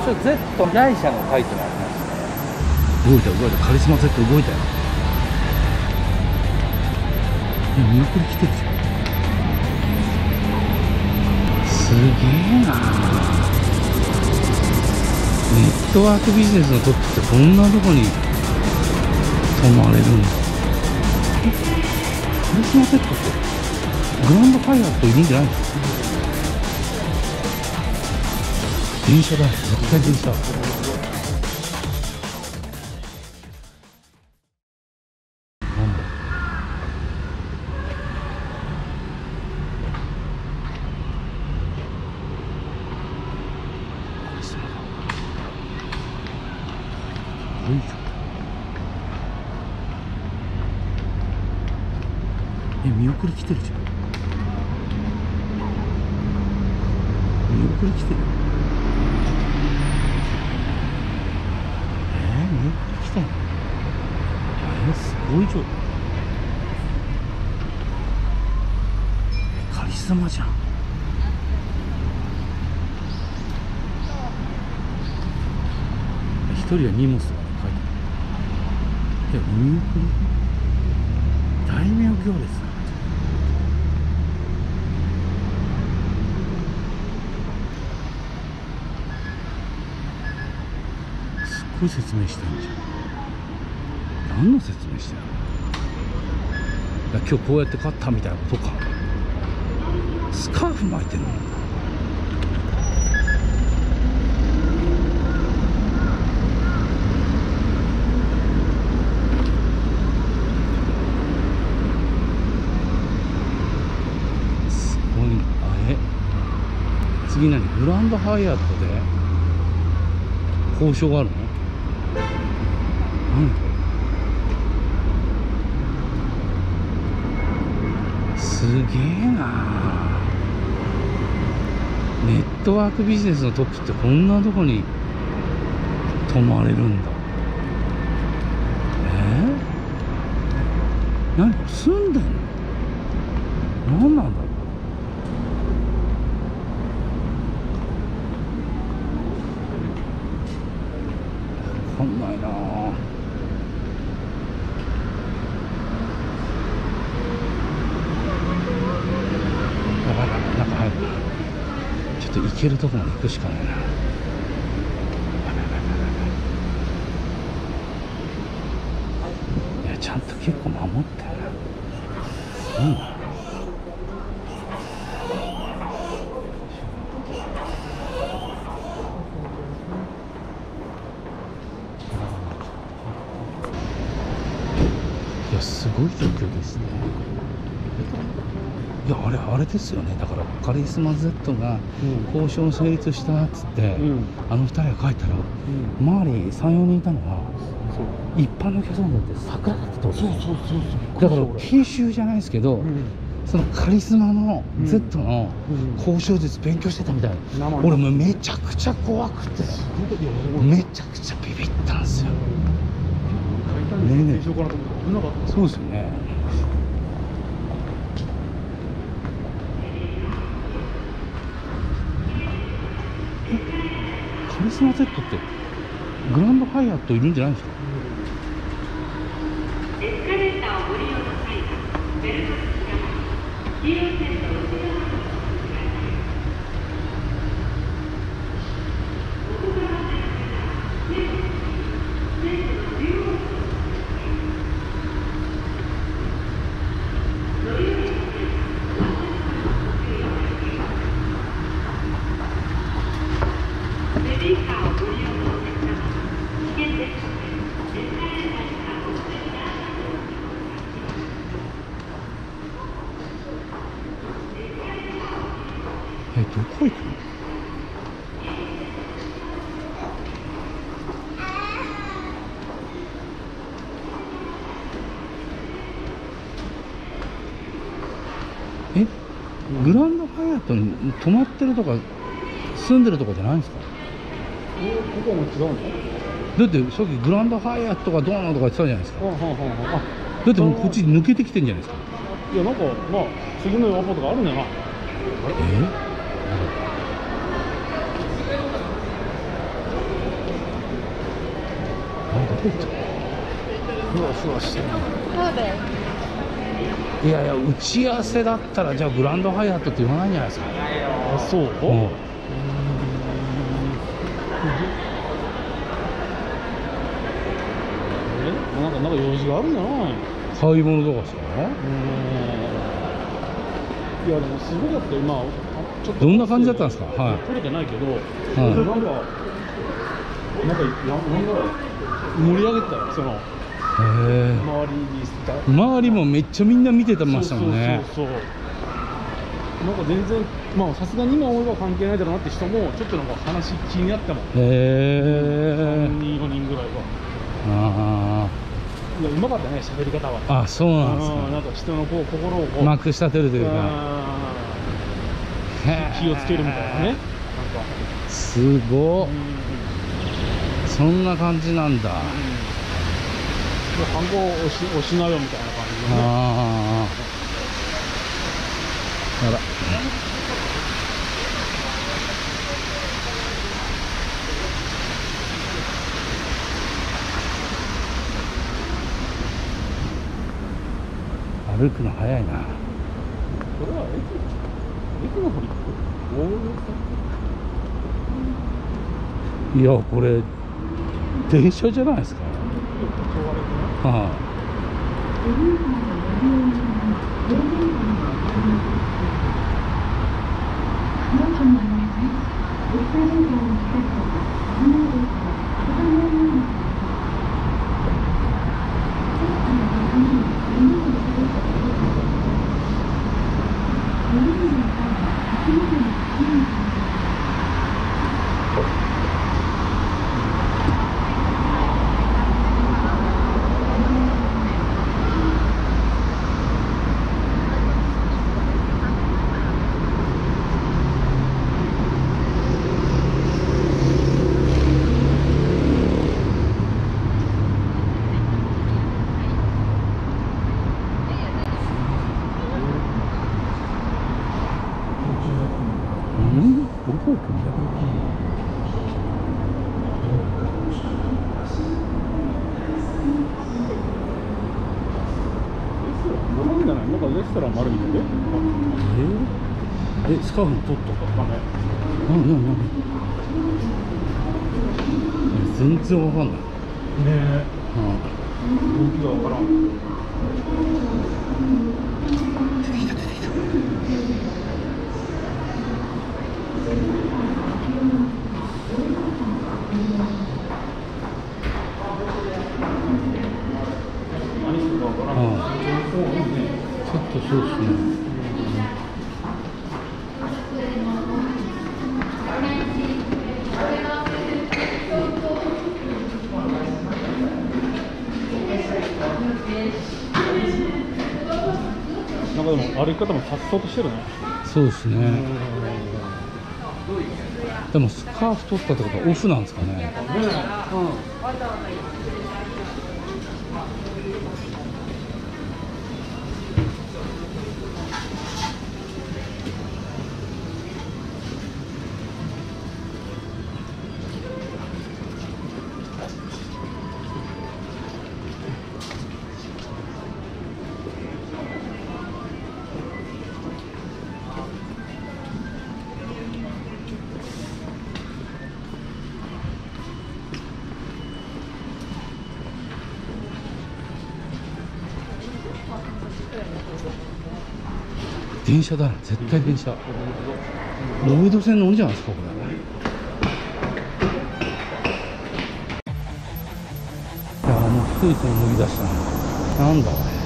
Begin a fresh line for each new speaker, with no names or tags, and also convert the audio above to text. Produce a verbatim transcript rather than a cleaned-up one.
証 Z 依頼者の書いてありますね。動いた動いた、カリスマ Z 動いたよ。え、見送り来てるじゃん。すげえな。ネットワークビジネスのトップってこんなとこに泊まれるんだ。え、カリスマ Z ってグランドファイアといるんじゃないんですか。電車だ、絶対電車。なんだ。カリスマだ。よいしょ。え、見送り来てるじゃん。見送り来てる。えー、見送り来てんの。えー、すごい状態。え、カリスマじゃん。一人は荷物とか書いてある。え、見送り大名行列だ。すっごい説明してんじゃん。何の説明してんの。今日こうやって買ったみたいなことか。スカーフ巻いてるの。すごいな。あれ次何、グランドハイアットで交渉があるの。何これ。すげえな。ネットワークビジネスのトップってこんなとこに泊まれるんだ。えー、何これ、住んでんの。何なんだろう。わかんないなぁ。やばいやばい、中入る。ちょっと行けるとこまで行くしかないな。やばいやばいやばい。いや、ちゃんと結構守ってるな。うん。いや、すごい状況ですね。いや、あれあれですよね。だからカリスマ Z が交渉成立したっつって、うん、あのふたりが帰ったら、うん、周りさん、よにんいたのが一般のお客さんだって桜だったってことですよ。そうそうそうそう。だから研修じゃないですけど、うん、そのカリスマの Z の交渉術勉強してたみたいな、うん、俺もうめちゃくちゃ怖くて、めちゃくちゃビビったんですよ。ねえねえ、そうですよね。カリスマ Z ってグランドハイアットいるんじゃないんですか。エスカレーターをご利用の際はベルト付きが黄色い線の内側のえ、どこ行くの。え、グランドハイアットに泊まってるとか住んでるとかじゃないんですか。ここも違うの。だってさっきグランドハイアットがどうなのとか言ってたじゃないですか。だってもうこっち抜けてきてんじゃないですか。いや、なんかまあ次のアパートがあるんだよな。え、
ふわふわしてる。
そうだよ。
いやいや、打ち合わせだったらじゃあグランドハイアットって言わないんじゃないですか。
あ、そう。
うん、
え、なんかなんか用事があるんじゃない？
買い物とかですか。
いやでもすごかったよ。今ちょっと
どんな感じだったんですか。はい。
撮れてないけど、
はい、
なんかなんかなんだろう、盛り上げてたよ、その
へえ。
周りにした。
周りもめっちゃみんな見てましたもんね。
そうそうそうそう。なんか全然、まあさすがに今思えば関係ないだろうなって人もちょっとなんか話気になったもん。へ
え。
さんにんよにんぐらいは。
ああ。
いや、うまかったね、喋り方は。
あ、そうなんですか。
なんか人のこう心をこう
まくし立てるというか、
気をつけるみたいなね。なんか
すごっ。そんな感じなんだ。
反抗をし押しなよみたいな感じでね。
ああ。あら。歩くの早いな。
これは駅、駅の堀。
いや、これ電車じゃないですか。はあ。どこ行くんだろ
う。なんかレストランもあるみたいで。
えー、え、スカーフ取ったかね。なになになに。全然わかんない。ね
え。
は
あ、動きがわからん。
出てきた出てきた。ちょっとそうですね。
なんかでも歩き方もさっそうとしてるね。
そうですね。でもスカーフ取ったってことはオフなんですかね。電車だな、絶対電車。ロイド線乗るんじゃないですか、これ。いや、もうスーツも脱ぎ出したな。なんだこれ。